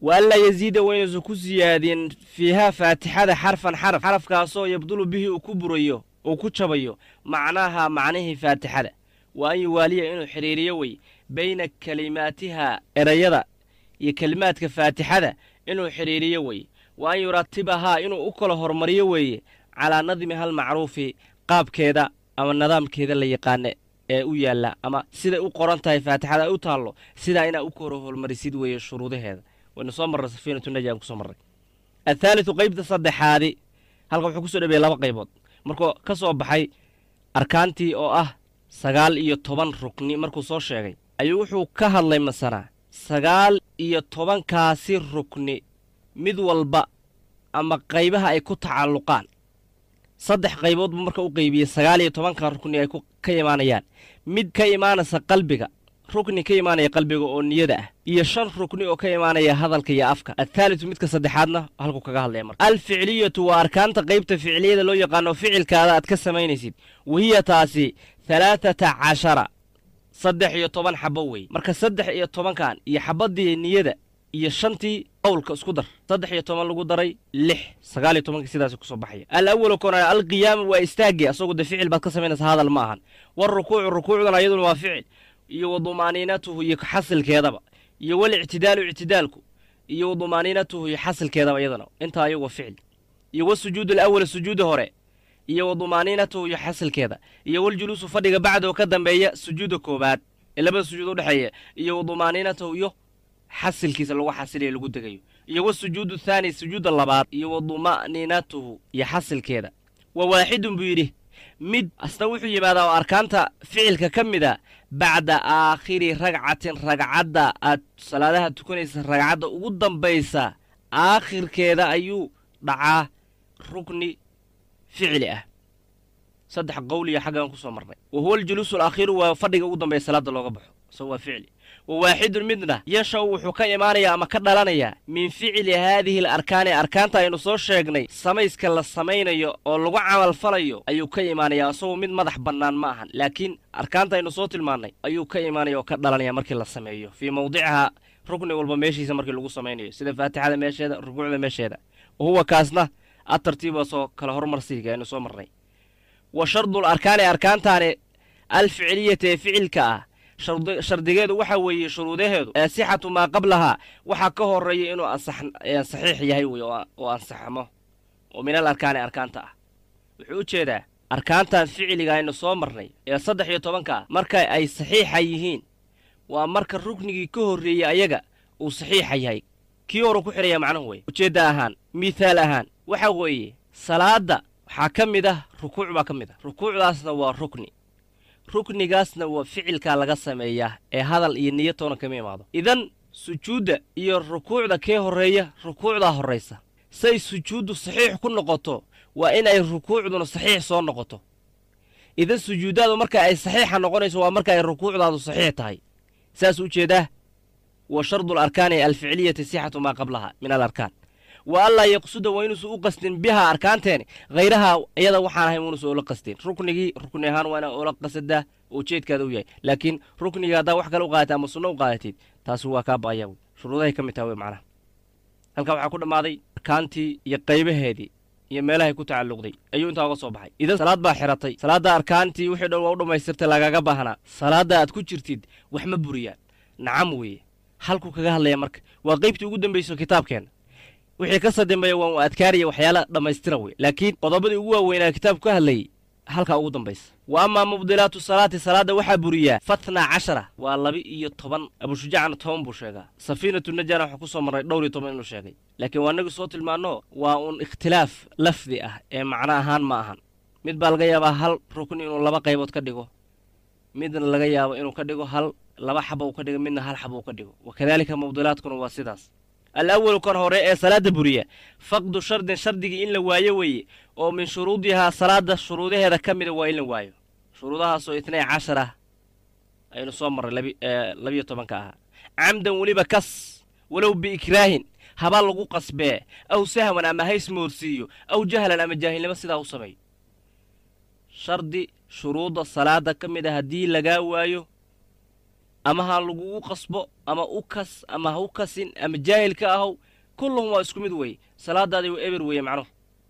وألا يزيد وين زكو زيادين فيها فاتحة حرف كاسو يبدل به وكبريو وكتشبيو معناها معناه فاتحة وأن يوالي إنه حريريوي بين كلماتها إريضة يكلمات كفاتحة إنه حريريوي وأن يرتبها إنه أكل هرمريوي على نظمها المعروف قاب كذا أما النظام كذا اللي يقان ويالا أما سيدا أقرانتها فاتحة أوتالو سيدا إنا أكره المرسيد ويشروط هذا ونصمر سفينة النجاة كسمر الثالث قيب تصدح هذه هل قد حكسوا نبي لابا قيبود مركو كسو بحي أركانتي أو سغال إيو طبان ركني مركو صور شاقي أيوحو كهال لي مسانا سغال إيو طبان كاسير ركني مدو البا أما قيبها أي كو تعلقان صدح قيبود مركو قيبية سغال إيو طبان كاركني أي كو كيمانيان مد كيمانسا قلبك ركني كيمانيا قلبك أو نيده يشان ركني أو كيمانيا هذا الكي أفكا الثالث متك صدحاتنا هلكو كجهل يمر الفعلية وأركان تقيبت فعلية لو يقانو فعل كذا أتكسمين يسيد وهي تاسي 13 صدح يطبان حبوي مركز صدح يطبان كان يحبضي نيده يشانتي قولك اسكدر صدح يطبان لو دري لح سغال يطبان سيداس كسو بخيا الاول كون القيام واستاجي اسوق فعل بعد كسمين هذا الماهن والركوع ذا ايضا هو فعل iyo ضمانينته iyo xasilkeedaba iyo wal اعتدالku iyo ضمانينته iyo xasilkeedaba iyadana inta ayagu ficil iyo sujuud al-awwal sujuud hore iyo ضمانينته iyo xasilkeeda iyo wal juluus fadhiga bacdo ka dambeeya sujuud koobaad laba sujuud u dhaxeeya iyo ضمانينته iyo xasilkiisa lagu xasiliyo lagu degayo iyo sujuud thani sujuud labaad iyo ضمانينته iyo xasilkeeda wa waahidun biyiri mid asna wuxuu yimaada arkaanta ficilka kamida بعد آخر رقعة صلاة تكونيس رقعة وقدام بيسا آخر كذا أيو دعا ركني فعله صدح قولي حاجة نقصها مرة وهو الجلوس الأخير وفرق قدام بيسا صلاة الله قبح سوى فعلي وواحد منا يشو حكاية مانيا أما كدلانيا من فعل هذه الأركان أركان تاينو سو شيغني سميس كلا سمينيو أو لغو عمل فلايو أيو كيمانيا سو من مدح بنان ماهن لكن أركان تاينو صوت الماني أيو كيمانيا وكدلانيا مركي لا سميو في موضعها ركن والبا ميشي مركي لغو سمينيو سيدا فاتحة ميشي هذا ركوع ميشي هذا وهو كاسنا الترتيب سو كلا هرمر سيغا إنو سو مرني وشرط الأركان أركان تاني الفعلية فعل شرديgeedu waxa weeye shuruudaheedu sixatu ma qablaha waxa ka horeeyay inuu saxiix yahay oo ansaxmo oo min al-arkaan arkaanta ah wuxuu u jeedaa arkaantan ficiliga aynu soo marnay ee 13 marka ay saxiix yihiin waa marka ruknigii ka horeeyay ayaga uu saxiix yahay kii hore ku xiraya macnaheedu way ujeeda ahaan misaal ahaan waxa weeye salaada waxa kamida rukuuc ba kamida rukuucdaasna waa rukni ruknigaasna waa ficilka laga sameeyaa ee hadal iyo niyatoona kama imaado idan sujuuda iyo rukuucda ka horeeya rukuucda horeysa say sujuudu saxiix ku noqoto waa in ay rukuucduna saxiix soo noqoto idan sujuudadu marka ay saxiixa noqonayso waa marka ay rukuucdaadu saxiix tahay saas u jeedaa wa shardu al-arkaan al-ficliyati sihhatu ma qablaha min al-arkaan والله يقصد وينس أقصدين بها أركانتين غيرها أيضا وحنا هي ونس أول قصدين ركني هان وأنا أول قصده وشيت كذا وياي لكن ركني هذا وحكى له قاعد أما صنو قاعدين تاسوا كابا يو شروطه كم يتوي معنا هل كم عقود ماضي أركانتي يقيبه هذه يملها يكون تعلق دي أيوة أنت أقصد بحي إذا صلاة باحرتي صلاة أركانتي وحده وورده ما يصير تلاقى بهنا صلاة أتكون شرتيد وحمد بريان نعم وي هلكو كجهل يا مرك وقيبتي قدام بيسو كتاب كان wixii ka sadambeeyay waa adkaariyo waxyaala dhameystirawe laakiin qodobadii ugu waaweyn ee kitaabku ka hadlay halka ugu dambaysa wa amma mubdilaatu salaada waxa buriya 12 waa 12 abu shujaan 10 buu sheegaa safiinatu najara waxa ku soo maray dhowr iyo 10 inuu sheegay laakiin waa naga soo tilmaano waa un ikhtilaaf lafdi ah ee macna ahaan ma ahan mid baa laga yaabaa hal rukun inuu laba qaybood ka dhigo midna laga yaabo inuu ka dhigo hal laba xabo uu ka dhigo midna hal xabo uu ka dhigo wakadalika mubdilaadkuna waa sidaas الأول كان هراء صلاة برية فقد شرط إن لوايه وي أو من شروطها صلاة شروطها هذا كم وإن لوايه شروطها سو 12 أي نصمر لبي طبعا عمدا ولي بكس ولو بإكراه هبال لغو قصبه أو سهوا أما هيس مرسيو أو جهلا أما جاهل بس ده وصبي شرط شروط الصلاة كم ده هدي لقاوايو أما هاللجوء قصبه أما أوكس أما هوكسين أما جاهل كأهو كلهم واسكم دوي صلاة دادي وإبر ويا معناه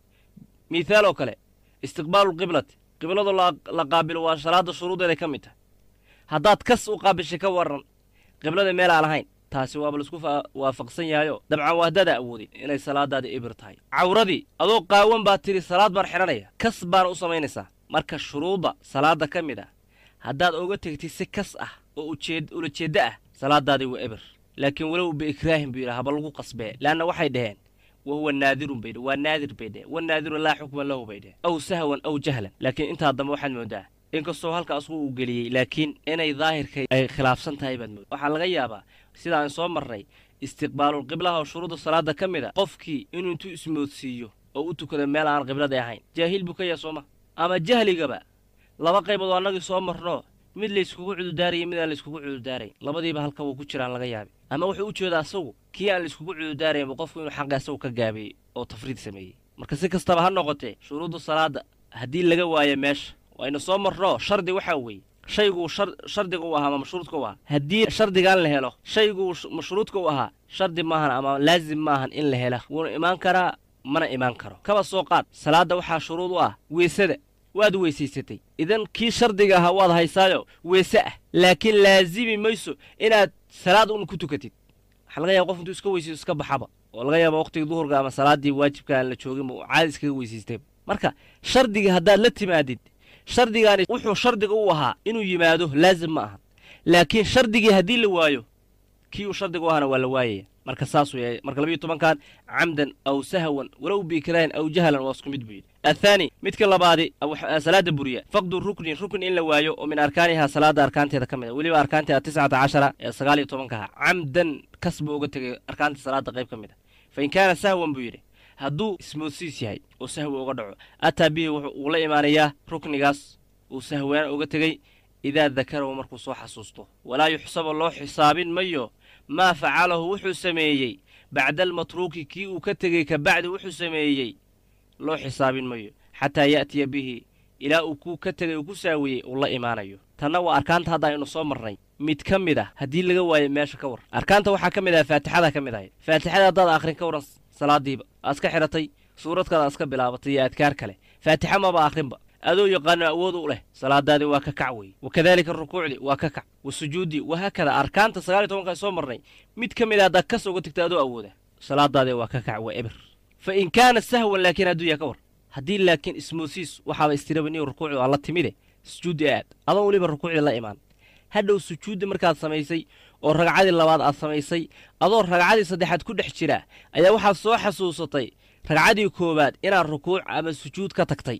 مثال وكله استقبال القبلة قبلة الله لقابل وصلاة الشروط اللي كمتها هدات كس وقابل شكورن قبلة ميل على هين taasi waa bal isku waafaqsan yahayo dabcan wahdada awoodi inay salaadaada ibir tahay cawradii adoo qaawan baa tiri salaad bar xiranaya kas baan u samaynaysaa marka shuruuda salaada ka mid ah haddaad uga tagtay si kas ah oo ula jeeda ah salaadaadii waa ibir laakiin walow biikraahim buu yidhaha bal lagu qasbee laanna waxay dhaheen wahuwa naadirun bay waa naadir bay dhaheen wanaadiru laa xukma lahu bay dhaheen aw sahwan aw jahlan laakiin intaa dambe waxaad moodaa inkastoo halkaas uu geliyey laakiin inay daahirka ay khilaafsan tahay baad moodaa waxaa laga yaabaa sida aan soo marnay istiqbaalul qiblaha oo shuruuda salaada ka mid ah qofkii inuu intuu ismoodsiiyo oo u tukado meel aan qiblada ahayn jaahil buu ka yahay sooma ama jahligaba laba qaybood oo annagii soo marno mid layskugu cududaarayay mid aan layskugu cududaarayn labadiiba halka wuu ku jiraan laga yaabay ama wuxuu u jeedaa asagu kii aan layskugu cududaaraynba qofku inuu xaqi asagu ka gaabiyey oo tafriid sameeyey marka si kastaba ha noqotee shuruuda salaada haddii laga waayo meesha wayna soo marno shardi waxaa weeye shaygu shardiga u ahaa ama mashruudka u ahaa haddii shardigaan la helo shaygu mashruudka u ahaa shardi maahan ama laazim maahan in la hela wuuna imaan karaa mana imaan karo kaba soo qaad salaada waxaa shuruud u ah weysada waad weysaysatay idan kii shardiga ahaa waad haysaayo weyse ah laakiin laazimi mayso inaad salaad un ku tukatid waxaa laga yaaba qof intuu iska weysaysto iska baxaba oo laga yaaba waqtigii duhurka ama salaaddii waajibka aan la jooginba uu caadi iskaga weysaystay marka shardiga haddaad la timaadid shardigaani wuxuu shardiga u ahaa inuu yimaado laazim ma aha laakiin shardigii haddii la waayo kii uu shardiga u ahaana waa la waayaya marka saasuu yahay marka 12kan camdan aw sahwan walow biikraahin aw jahlan waa isku mid buu yidhi athaani midka labaadi salaada buriya faqdu ruknin in la waayo oo min arkaaniha salaada arkaanteeda ka mid ah weliba arkaanteeda 19 ee 19 camdan kasba uga tegay arkaanta salaada qayb ka mid ah fa in kaana sahwan buu yidhi hadduu ismoodsiis yahay oo sahwi uga dhaco ataa bihi wuxuu la imaanayaa ruknigaas uu sahwaan uga tegey idaa dakarahu markuu soo xasuusto walaa yuxsabu loo xisaabin mayo maa facalahu wuxuu sameeyey bacda almatruuki kii uu ka tegey ka bacdi wuxuu sameeyey loo xisaabin mayo xataa ya'tiya bihi ilaa uu kuu ka tegay uu ku saawiyey uu la imaanayo tanna waa arkaanta hadda aynu soo marnay mid ka mid ah haddii laga waayo meesha ka war arkaanta waxaa ka mid ah faatixada ka mid ahayd faatixada haddaad akhrin ka waran salaadiiba aska xiratay suuradkaada aska bilaabatay iyo adkaar kale faatixa maba akhrinba adoo yaqaano awood u leh salaadaadii waa ka kac wey wakadaalika rukuucdii waa ka kac wasujuuddii wahaakada arkaanta 19 soo marnay mid ka mid ah haddaad kas uga tagta adoo awooda salaadaadii waa ka kac waa ebir fa in kaana sahwan laakiin hadduu yaha ka war haddii laakiin ismoosiis waxaaba istirabaniyo rukuucdu aan la timide sujuuddi aad adoo weliba rukuucdii la imaan hadhow sujuuddi markaad samaysay oo ragcadii labaad aad samaysay adoo ragcadii saddexaad ku dhex jira ayaa waxaad soo xasuusatay ragcadii koowaad inaad rukuuc ama sujuud ka tagtay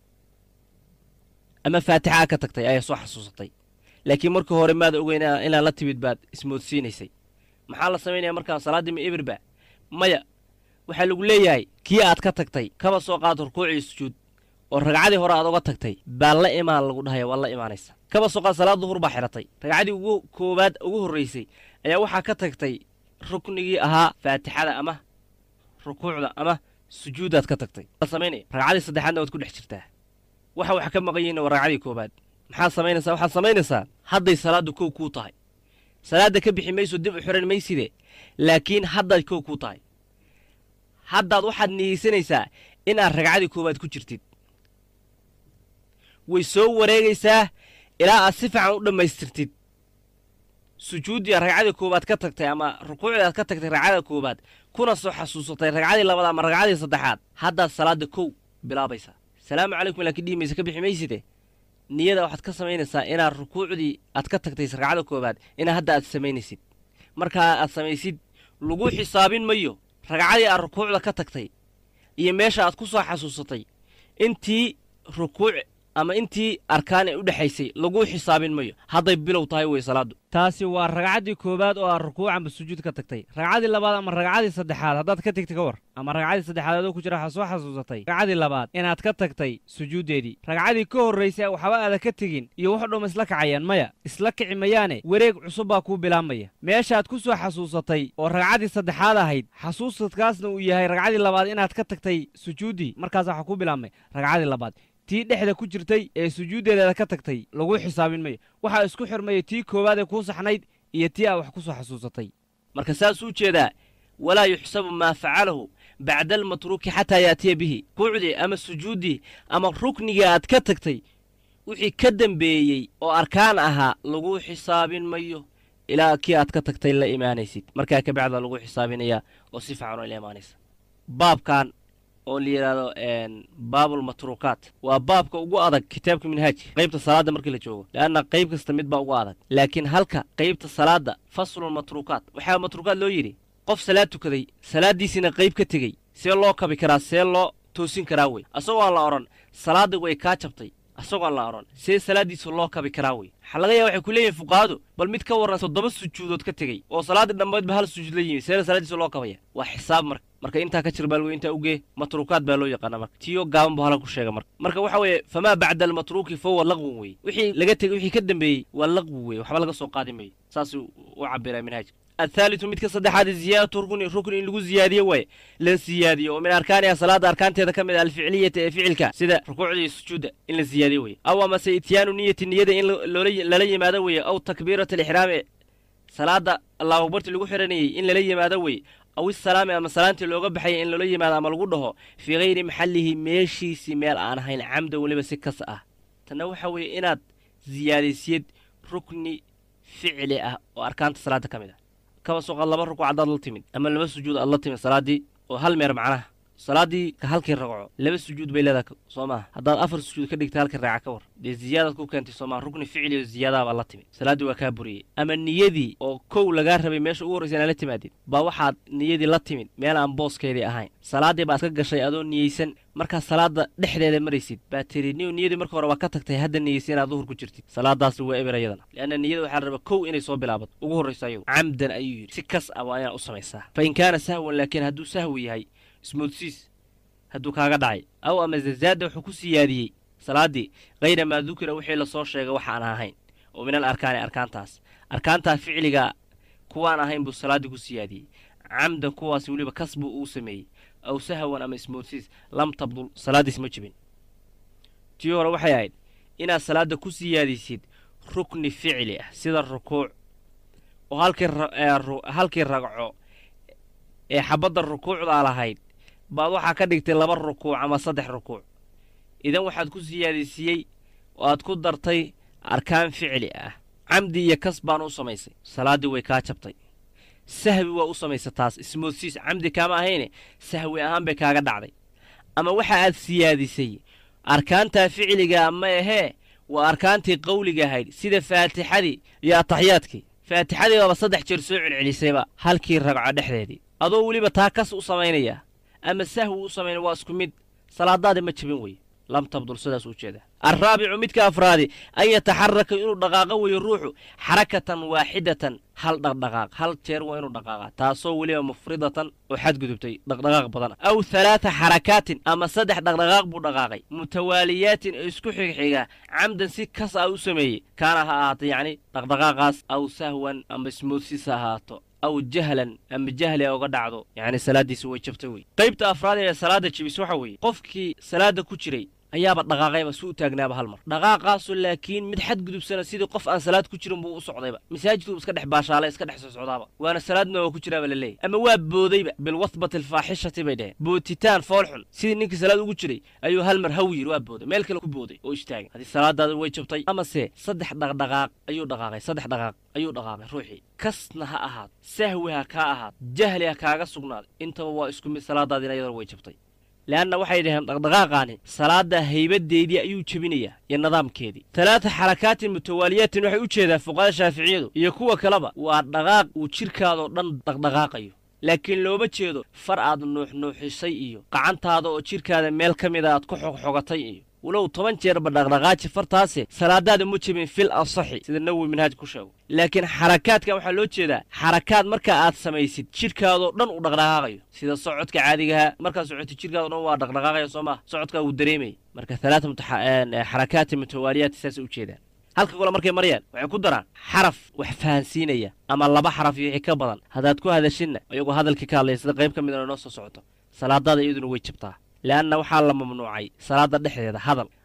ama faatixa ka tagtay ayaa soo xasuusatay laakiin markii hore maad ogeyn inaad la timid baad ismoodsiinaysay maxaa la samaynayaa markaa salaaddii ma ibirba maya waxaa lagu leeyahay kii aad ka tagtay kaba soo qaad rukuuc iyo sujuud oo ragcadii hore aad uga tagtay baa la imaan lagu dhahaya waa la imaanaysa kaba soo qaad salaad duhur baa xiratay ragcadii ugu koowaad ugu horraysay ayaa waxaa ka tagtay ruknigii ahaa faatixada ama rukuucda ama sujuudaad ka tagtay samaynaya ragcadii saddexaadna waad ku dhex jirtaa waxa ka maqan yihiin waa ragcadii koowaad maxaad samaynaysaa waxaad samaynaysaa hadday salaaddu kow kuu tahay salaadda ka bixi mayso dib u xiran mayside laakiin haddaad kow kuu tahay haddaad waxaad niyeysanaysaa inaad ragcadii koowaad ku jirtid way soo wareegaysaa ilaa aad si fiican u dhammaystirtid sujuuddii ragcadii koowaad ka tagtay ama rukuucdii aad ka tagtay ragcada koowaad kuna soo xasuusatay ragcadii labaad ama ragcadii saddexaad haddaad salaadda kow bilaabaysaa salaamu calaykum laakiin dhihi maysa ka bixi mayside niyada waxaad ka samaynaysaa inaad rukuucdii aad ka tagtay ragcada koowaad inaa hadda aad samaynaysid markaa aad samaysid lagu xisaabin mayo ragcadii aad rukuucda ka tagtay iyo meesha aad ku soo xasuusatay intii rukuuc ama intii arkaan ee u dhaxaysay lagu xisaabin mayo hadday bilow tahay way salaadu taasi waa ragcadii koowaad oo aad rukuuc ama sujuud ka tagtay ragcadii labaad ama ragcadii saddexaad haddaad ka tagtay ka war ama ragcadii saddexaad adoo ku jira waxaa soo xasuusatay ragcadii labaad inaad ka tagtay sujuuddeedii ragcadii ka horraysay waxba aada ka tegin iyo wax dhum isla kacayaan maya isla kici mayaane wareeg cusub baa kuu bilaabmaya meeshaad ku soo xasuusatay oo ragcadii saddexaad ahayd xasuusadkaasna uu yahay ragcadii labaad inaad ka tagtay sujuuddii markaas waxaa ku bilaabmay ragcadii labaad tii dhexda ku jirtay ee sujuuddeeda ka tagtay lagu xisaabin mayo waxa isku xirmaya tii koowaad ee ku saxnayd iyo tii aad wax ku soo xasuusatay marka saas uu jeedaa walaa yuxsabu maa facalahu bacda almatruuki xataa yaatiya bihi quucdii ama sujuuddii ama ruknigii aad ka tagtay wixii ka dambeeyey oo arkaan ahaa lagu xisaabin mayo ilaa kii aad ka tagtay la imaanaysid markaa ka bacda lagu xisaabinayaa oo si fiican oo ila imaanaysa baabkan oo la yidhaahdo baabulmatruukaat waa baabka ugu adag kitaabka minhaajka qaybta salaadda markii la joogo leanna qayb kasta mid baa ugu adag laakiin halka qaybta salaadda faslulmatruukaat waxaa matruukaat loo yidhi qof salaad tukaday salaaddiisiina qayb ka tegey see loo kabi karaa see loo toosin karaa wey asagoo aan la odhan salaaddii way kaa jabtay asagoo aan la odhan see salaaddiisa loo kabi karaa wey waxaa laga yaaba waxay ku leeyihin fuqahadu bal mid ka warran 7 sujuudood ka tegey oo salaaddii dhammaydba hal sujuud la yimi see salaaddiisa loo kabaya waa xisaab marka intaa ka jir baalwey intaa ugee matruukaat baa loo yaqaana marka tiyo gaaban buu halan ku sheega marka waxa weeye famaa bacda almatruuki fahuwa laqwun weye wixii laga tegey wixii ka dambeeyey waa laqwi weye waxba laga soo qaadi mayo saasuu u cabiraa minhaajka الثالث متك صدحات زيادة ركن لغو زيادية وي لن زيادية ومن أركانها صلاة أركان تذكمل الفعلية فعلك سيدا ركوع السجود إن الزيادية وي أو ما سيتيان نية النية إن للي ماذا وي أو تكبيرة الإحرام صلاة الله أكبر لغو حرني إن للي ماذا وي أو السلام أما سلامتي لو قبحي إن للي ماذا ما لغوده في غير محله ماشي سمال عنها العمد ولبس كسأه تنوحوي إناد زيادة سيد ركن فعلي وأركان صلاة كاملة كما سوق الله بركو عدد التمد أما لبس سجود الله تمد صلاة وهل مير معناها صلاة كهلك الرقعة لبس سجود بيلادك صوما هذا أفر سجود كديك تهلك الرقعة كور دي زيادة كو كانت صوما ركن فعلي والزيادة بالله تمد صلاة وكابوري أما النيدي أو كو لقارها بميش أورس يعني لتمادين باوحاد نيدي لتمد ميلا عن بوس كيدي أهين صلاة باسكا شيء أدون نيسن marka salaada dhexdeeda maraysid baa tiriniyo niyada marka hore waa ka tagtay hadda niyeysiina duhur ku jirtid salaadaas waa eberayadana leena niyada waxa raba kow inay soo bilaabato ugu horeysa ayuu camdan ayuu yiri si kas ah waa inaa u samaysaa fa in kaana sahwan laakiin hadduu sahwi yahay ismoodsiis hadduu kaaga dhacay aw ama zaada wuxuu ku siyaadiyey salaadii qayra maa dukira wixii la soo sheegay waxa aan ahayn oo min arkaantaa ficliga kuwaan ahayn buu salaadii ku siyaadiyey camdan kuwaas waliba kasbu uu sameeyey أو سهوا أما اسموسيس لم تبطل صلاة اسمجبين تيورا وحياين إنا صلاة كسيادي سيد ركن فعلي سيد الركوع وهالك الرقع حبض الركوع على هاي بعض وحا كدقت لبا الركوع أما صدح ركوع إذا وحد كسيادي سيي واد كدرتي أركان فعلي عمدي يكسبان وصميسي صلاة ويكاتبتي sahwi waa u samaysa taas ismoodsiis camdi kama ahayne sahwi ahaan bay kaaga dhacday ama waxa aad siyaadisay arkaanta ficiliga ama ahee waa arkaantii qawliga ahayd sida faatixadii iyo tahiyaadkii faatixadii waa 3 jeer soo celcelisayba halkii ragco dhexdeedii adoo waliba taa kas u samaynaya ama sahwi u samaynaya waa isku mid salaadaada ma jabin way لم تبدل سداس وجهده الرابع متك أفرادي أن يتحرك إنه دقاقة ويروح حركة واحدة هل دقاق هل تير وإنه دقاقة تاسو ولي مفردة وحد قدبتي دقاق بدنا أو 3 حركات أما 3 دقاق بدقاقي متواليات اسكحي حيقا عمدا سكس أو سمي كان هاتي يعني دقاقاس أو سهوا أم سموسي سهاتو أو جهلا أم جهل أو قدعضو يعني سلادي سوي شفتوي طيب أفراد يا سلادة شبيس وحوي قفكي سلادة كشري أياب دقاقيبا سوء تاقنابا هالمر دقاقاس لكن مد حد قدب سنة سيدي قف أن سلاد كشرم بو صعديبا مساجدو اسكدح باشالي اسكدح صعدابا وانا سلادنا وكشرابا للي أما واب بوديبا بالوثبة الفاحشة بيدين بوتيتان فولحن سيدي نينك سلاد وكشري أيو هالمر هوير واب بودي ميلك لكو بودي ويشتاقن هذه السلادة وي شبطي أما سي صدح دقاق أيو دقاقي صدح دقاق أيو دقاقي روحي كسنها أهات سهوها كأهات جهلها كاغا سقناد انت waa isku mid salaadaadina iyadoo way jabtay laana waxay dhaheen dhaqdhaqaaqani salaada haybadeedii ayuu jabinaya iyo nidaamkeedii 3 xarakaat mutawaaliyat waxay u jeedaa fuqaha shaafiiciyadu iyo kuwa kaleba waa dhaqaaq uu jirkaado dhan dhaqdhaqaaqayo laakiin looba jeedo far aad nuuxisay iyo qacantaada oo jirkaada meel kamida aad ku xogatay iyo ولو 10 jeer badhaqdhaqaaji fartaasi salaadaada mu jabin fil asaxi sida nawi minhaaj ku sheego laakiin xarakaadka waxa loo jeedaa xarakaad marka aad samaysid jirkaado dhan u dhaqdhaqaaqayo sida socodka caadiga marka socodka jirkaado dhan waa dhaqdhaqaaqayo Soomaa socodka uu dareemay marka 3 xarakaat mutawaaliyat saas u jeedaan halka kale markay mariyaan waxay ku daraan xaraf wax fahansiinaya ama 2 xaraf iyo ka badan hadaad ku hadashina ayagu hadalka ka hadlay sida qayb kamid ah noo soo socoto salaadaada iyaduna way jabtaa لأن وحال ممنوعي صلاة الدحية هذا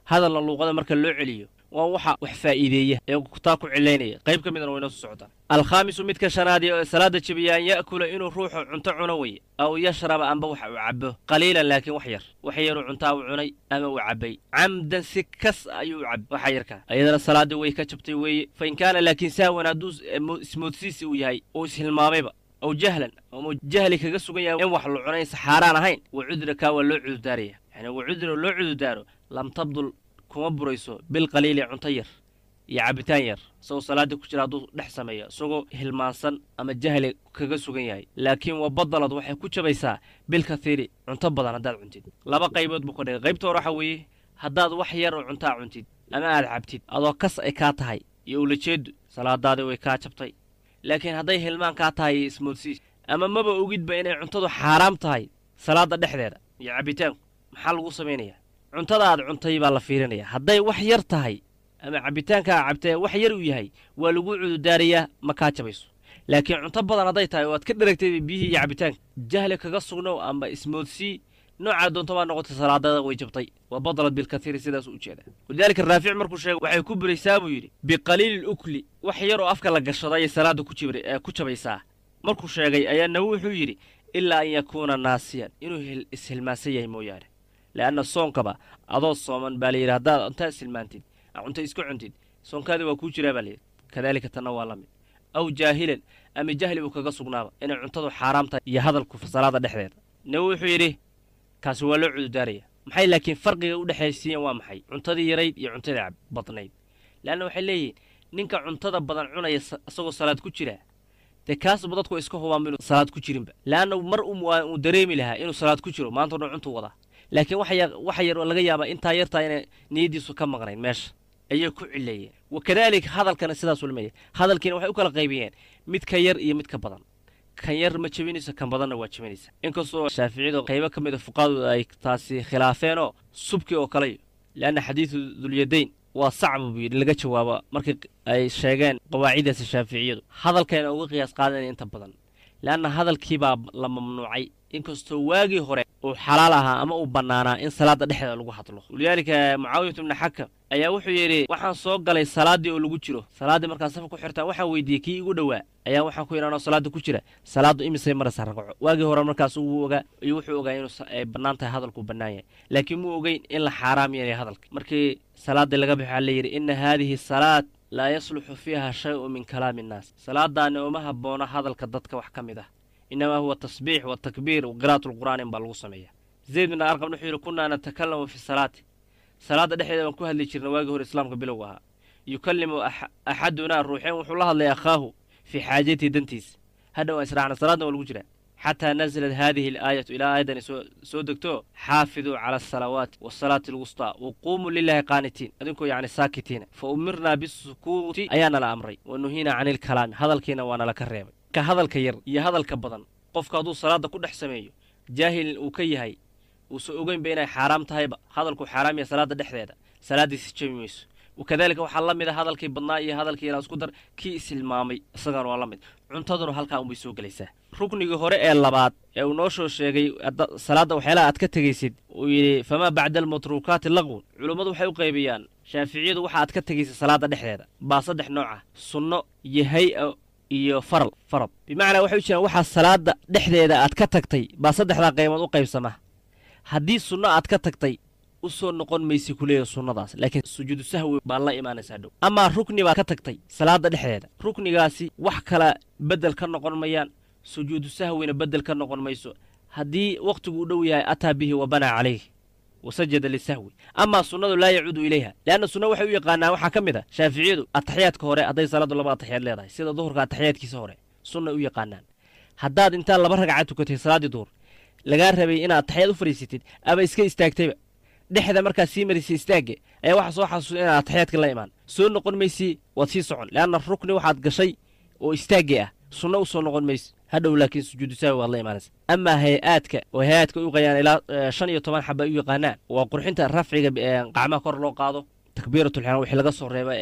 hadalna luuqada marka loo celiyo waa waxa wax faa'iideeya ee taa ku cilaynaya qayb ka midna wayna soo socdaa alkhaamisu midka shanaad ee salaada jabiyaan yaakula inuu ruuxu cunto cuno way aw yashraba amba waxa uu cabo qaliilan laakiin wax yar uu cuntaa uu cunay ama uu cabay camdan si kas ayuu cab waxa yarka ayadana salaada way ka jabtay way fa in kaana laakiin saawan haduu ismoodsiisi uu yahay oo ishilmaamayba أو جهلا أو جهل كجسوا جيا إن وحلو عنين سحاران هين وعذر كاول لو عذر دارية يعني وعذر لو عذر داره لم تبدل كم بريسو بالقليل عنطير يعبتانير سو صلاة كشرا دو نحسمية سو هالمانسن أما جهل كجسوا جيا لكن وبدل ضوحي كوتش بيسا بالكثير عنطبض أنا دال عنتيد لا بقى يبود بقول غيبته وراحوي هداد وحير عنتا عنتيد أنا ألعبتيد أضو كس إكات هاي يولجد صلاة دادي ويكاتشبطي laakiin hadday hilmaan ka tahay ismoodsiis ama maba ogidba inay cuntadu xaraam tahay salaada dhexdeeda iyo cabitaanku maxaa lagu sameeyaa cuntada aad cuntay baa la fiirinaya hadday wax yar tahay ama cabitaanka cabtay wax yar uu yahay waa lagu cududaariyaa ma ka jabayso laakiin cunto badan hadday tahay oo aad ka dheregtay biyihi iyo cabitaanka jahli kaga sugno ama ismoodsi nooca doonto baa noqotay salaadada way jabtay wa badalad bil kathir sidaas u jeeda wadaalika raafic markuu sheegay waxay ku buraysaa buu yiri bi qaliil ukli wax yar oo afka la gashaday salaada ku jabaysaa markuu sheegay ayaa wuxuu yiri illa an yakuna naasiyan inuu ishilmaasay yahay mooyaane laana soonkaba adoo sooman baa leeyahay hadaa inta ishilmaantid cunto isku cuntid soonkaadi waa ku jiraa baa leeyahay kadalika tan waa lamid aw jaahilan ama jahli uu kaga sugnaaba inay cuntadu xaraam tahay iyo hadalku salaada dhexdeeda wuxuu yiri kaas waa loo cududaariya maxay laakiin farqiga u dhaxaysiiyeen waa maxay cuntadii yarayd iyo cuntada badnayd laana waxay leeyihiin ninka cuntada badan cunaya asagoo salaad ku jira kaas dadku iska hubaan inuu salaad ku jirinba laana mar uu dareemi lahaa inuu salaad ku jiro maanta oo cunto wada laakiin waxa yar oo laga yaabaa inta yarta inay niyadiisu ka maqnayn meesha ayay ku cileeyeen wakadalik hadalkana sidaas u leeyahay hadalkiina waxay u kala qaybiyeen mid ka yar iyo mid ka badan kan yar ma jabinaysa kan badanna waa jabinaysa inkastoo shaafiicidu qaybo ka mid ah fuqaadu ay taasi khilaafeen oo subki oo kale laana xadiisu dulyadayn waa sacb buu laga jawaabo markii ay sheegeen qawaacidaas shaafiiciyadu hadalkeena uga qiyaas qaadanay inta badan laana hadalkii baa la mamnuucay inkastoo waagi hore uu xalaal ahaa ama uu banaanaa in salaada dhexdeeda lagu hadlo waliyaalika muaawiyah ibn hakam ayaa wuxuu yiri waxaan soo galay salaadii oo lagu jiro salaadii markaan saf ku xirtaan waxaan weydiiyay kii igu dhawaa ayaa waxaan ku yiraahdo salaada ku jira salaadu imisay marasa rakaco waagi hore markaas uu wuxuu ogaa inuu ay banaan tahay hadalku banaan yahay laakiin muu ogeyn in la xaraam yahay hadalka markii salaada laga bixi la yiri in hadhihi salaat la yasluhu fiha shay'un min kalam an-nas salaadana uma haboona hadalka dadka wax kamid ah إنما هو التسبيح والتكبير وقراءة القرآن بالغو سمية زيد من أرقم نحير كنا نتكلم في الصلاة صلاة دحية ونكوها اللي شرنا واجهه الإسلام قبلوها يكلم أحدنا الروحين وحولها اللي أخاه في حاجته دنتيس هذا وإسرعنا صلاة والوجرة حتى نزلت هذه الآية إلى أيضا سودكتو حافظوا على الصلوات والصلاة الوسطى وقوموا لله قانتين أذنكم يعني ساكتين فأمرنا بالسكوت أيانا الأمري ونهينا عن الكلام هذا الكينا وأنا لك الريب كهذا الكير يا هذا الكبدن قف كادو صلاة كل حسميه جاهل وكيهاي وسوقين بين حرام تهيبة هذا الكو حرام يا صلاة دحديدة صلاة سيتشميس وكذلك وحلم إذا هذا الكي بنائي هذا الكي راس قدر كيس المامي صغر والله cuntadan halka uu soo galaysa rukniga hore ee labaad ee uu noo soo sheegay salaada waxyaalaha aad ka tagaysid uu yiri fama ba'da al-matrukat al-lagw culimadu waxay u qaybiyaan shaafiiciyadu waxa aad ka tagaysid salaada dhexdeeda ba saddex nooc ah sunno yahay iyo farad bimaana waxay u jeedaan waxa salaada dhexdeeda aad ka tagtay ba saddexda qaybood u qaybsama hadii sunno aad ka tagtay u soo noqon maysi kuleeyo sunnadaas laakiin sujuudu sahwi baa la iimaanaysa dhow ama rukni baa ka tagtay salaada dhexdeeda ruknigaasi wax kala bedel ka noqon mayaan sujuudu sahwina bedel ka noqon mayso hadii waqtigu u dhow yahay ataabihi wa bana alayhi وسجد للسهو أما السنة لا يعود إليها لأن السنة وحي يقانا وحا كمدا شافعيدو التحيات كهوري أدي صلاة الله التحيات ليضاي سيدا ظهر التحيات كيسوري سنة يقانان حداد انتا لبا ركعتو كتي صلاة دور لغار ربي إنا التحيات فريسيتid أبا إسكي استاكتيبا dhexda marka siimarisi istaage ay wax soo xasuusinaa taxiyadka la iimaan soo noqon maysi wad si socon laana rukni waxaad gashay oo istaage ah sunna u soo noqon maysi hadhow laakiin sujuudu sahwi waa la iimaanaysa ama hay'aadka u qayaan ilaa 15 xaba u yaqaanaan waa qurxinta rafciga qacmaha kor loo qaado takbiiratul ihraam wixii laga soo reebay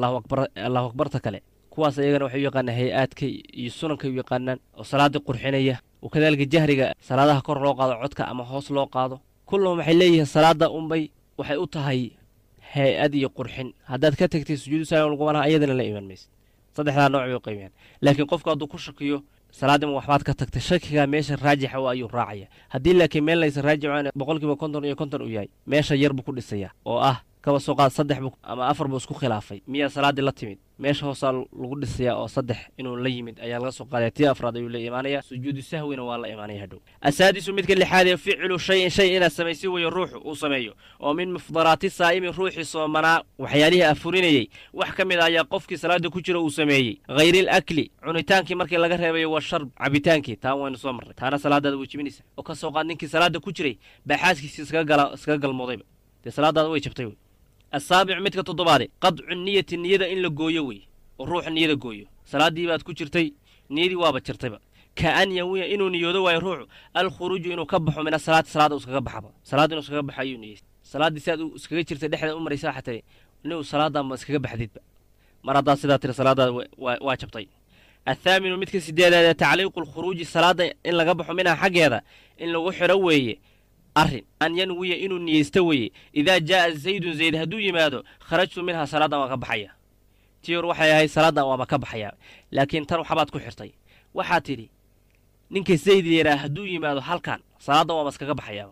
Allahu akbar ta kale kuwaas ayagana waxay u yaqaanaan hay'aadka iyo sunanka u yaqaanaan oo salaada qurxinaya oo kadalka jahriga salaadaha kor loo qaado codka ama hoos loo qaado كلهم حليه صلاة أمبي وحيقطها hay-ad iyo qurxin haddaad ka tagtay sujuudu sahwi laguma laha iyadana la iman maysid saddexdaa nooc bay u qaybiyaan laakiin qofku hadduu ku shakiyo salaadii waxbaad ka tagtay shakiga meesha raajixa waa ayuu raacaya haddii laakiin meel laysa raajic boqolkiiba 50 uu yahay meesha yar buu ku dhisayaa oo ah kaba soo qaad 3 ama 4 buu isku khilaafay miya salaadii la timid meesha hoosa lagu dhisayaa oo 3 inuu la yimid ayaa laga soo qaaday tii afraad ayuu la imaanaya sujuudu sahwina waa la imaanaya hadhow asaadisu midka lixaad ee ficlu shay ina samaysi way ruuxu uu sameeyo oo min mufdaraati saa'imi ruuxi soomana waxyaalihi afurinayay wax kamid ah ayaa qofkii salaada ku jira uu sameeyay ghayril akli cunitaankii markii laga reebay waa sharb cabitaankii taan waynu soo marray taana salaadaada way jibinaysa oo ka soo qaad ninkii salaada ku jiray baaxaaskiisa iskaga galmooday salaadaada way jabtay السابع متك تضبادي قطع النية إن لجويوي وروح النية جويو صلاة دي بعد كوشرتي نيدي وابا ترتبا كأن يوي إنه نيودو ويروح الخروج إنه كبحوا من الصلاة صلاة وسكبحها صلاة إنه سكبح يونيس صلاة دي ساد وسكبشرت دحين أمر ساحتي إنه صلاة ما سكبح ديت مرضى صلاة صلاة واجبتي الثامن متك سديدا تعليق الخروج الصلاة إن لقبحوا منها حق هذا إن لو حروي أرهن أن ينوي إنه يستوي إذا جاء زيد هدو يمادو خرجت منها صلاة وكبحية تيور وحيا هاي صلاة وكبحية لكن ترى حبات كحرتي وحاتري نينك زيد يرا هدو يمادو حلقان صلاة وكبحية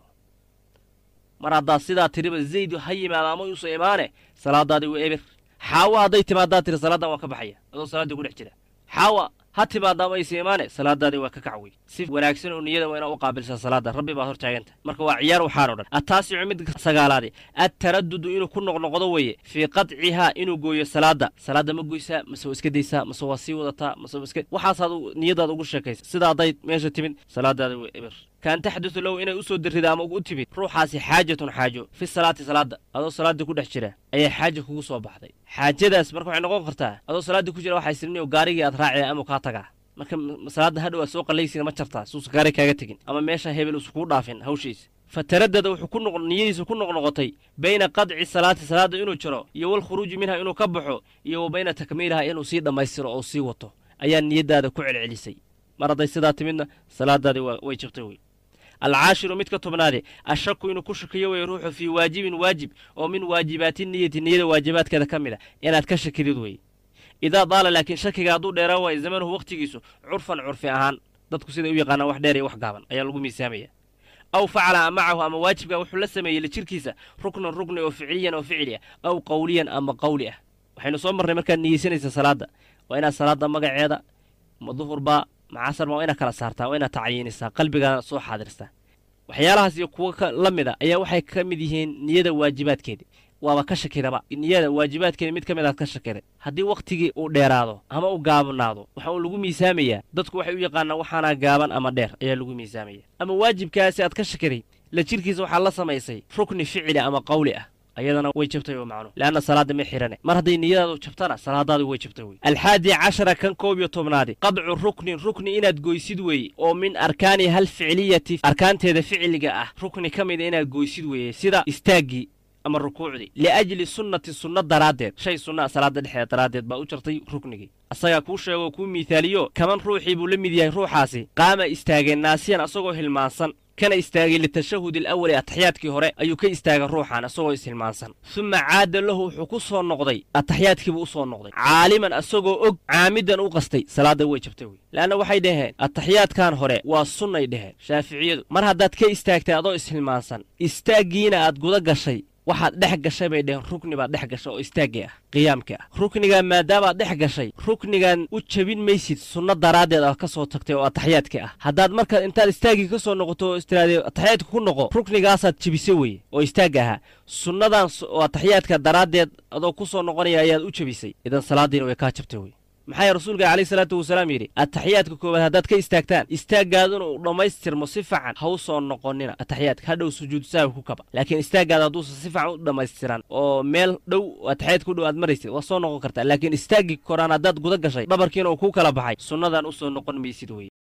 مرضى صدا تريب زيد هاي ما ما يوصي إيمانه صلاة دي وإبر حاوا ضيت ما داتر صلاة وكبحية هذا صلاة يقول احترا حاوا هاتي بعد ما يسيمانه صلاة دادي وككعوي سيف وناكسن ونيدا وين أقابل صلاة ربي باهر تاجنت مركوا عيار وحارون التاسع مد سجالادي التردد إنه كنا نقضوي في قطعها إنه جوي صلاة مجويسا مسوا إسكديسا مسوا سيوضتا مسوا إسكد وحصادو نيدا دوغو شكيس سدا ضيت ماشي تمن صلاة دادي وإبر كان تحدث لو إنه أسود الرداء موجود تبي روحاسي حاجة في الصلاة هذا صلاة كل حشرة أي حاجة كوجو صباح ذي حاجة ده اسمه عن قوم قرتها هذا صلاة كوجو واحد يسلمني وقاري أتراعي أم قاطعة مركب صلاة هذا سوق ليس ما شرطها سوق قاري كاجتين أما ماشى هبل وسكور ضافين هوشيس فتردد وحكون نيس وكون نغطي بين قطع الصلاة إنه شرا يو الخروج منها إنه كبحه يو بين تكميلها إنه سيد ما يصير أو سيوته أيان نيدا هذا كعل عليسي مرض السدات منا صلاة هذا ويشقتوي العاشر متك تبنادي الشك إنه كشك يروح في واجب ومن واجبات النية واجبات كذا كاملة يعني أتكشك ذوي إذا ضال لكن شك قادو ديراوي زمانه وقت جيسو عرفي أهان ضدك سيدا يقانا واحد ديري واحد قابن أي لقومي سامية أو فعل معه أما واجب أو حل سمية لتركيسة ركن وفعليا أو قوليا أما قوليه وحين صمر مكان نيسين صلاة وإن الصلاة مقعدة مظهر با معاصر ما وين كلا صارتها وين تعيينسها قلبك soo xaadirsta waxyaalahaas iyo kuwa lamida ayaa waxay kamid yihiin niyada waajibaadkeeda waaba ka shakiraba niyada waajibaadkeeda mid kamid ah ka shakiray hadii waqtigii uu dheeraado ama uu gaabnaado waxa uu lagu miisaamaya dadku waxay u yaqaanaan waxaana gaaban ama dheer ayaa lagu miisaamaya ama waajibkaasi aad ka shakiray la jirkiisa waxa la sameysay rukni ficili ama qawli ah أيضاً ويجبتوي ومعنو لأن الصلاة محيرانة مرضي نيادة وجبتنا صلاة ويجبتوي 11 كان كوبيو تومنادي قطع الركن إن تجويسدوي أو من أركانها الفعلية أركان هذا فعل جاء ركن كم إن تجويسدوي سيدا استاجي أما الركوع دي لأجل السنة درادت شيء سنة صلاة الحياة درادت بأوجرتي ركني أصلا كوشة وكون مثاليو كمان روحي بولمي دي روحاسي قام استاجي ناسيا أصوغه المانسان كان يستاغي للتشهد الأول التحياتك هوري أيو كي يستاغي روحانا سوى يسلمانسان ثم عاد له حكوصه النقضي التحياتك بأصوه النقضي عالما أسوغو أق عامدا أقستي صلاة ويجبتوي لأنه waxay dhaheen التحيات كان هوري والسنة dhaheen شافعية mar haddaad ka istaagtay adoo ishilmaansan istaagiina aad guda gashay waxaad dhex gashay bay dhaheen rukni baad dhex gashay oo istaagi ah qiyaamka ah rukniga maadaama aad dhex gashay ruknigan u jabin maysid sunna daraadeed aad ka soo tagtay oo taxiyaadka ah haddaad marka intaad istaagi ka soo noqoto istiraade taxiyaadka ku noqo ruknigaasaad jabisay weeye oo istaag aha sunnadan oo taxiyaadka daraadeed adoo ku soo noqonaya ayaad u jabisay idan salaadiina way ka jabtay weeye maxay rasuulka kaleey salaatu wasalaam yiri ataxiyaadka koobaad haddaad ka istaagtaan istaagaaduna uu dhamaystirmo si fiican ha u soo noqonina ataxiyaadka hadhow sujuud saawi ku kaba laakiin istaagaada hadduu si fiican u dhamaystiran oo meel dhow ataxiyaadka u dhow aad maraysid waa soo noqon kartaa laakiin istaagi koraan haddaad guda gashay dhabarkiina uu ku kala baxay sunnadan u soo noqon maysid wey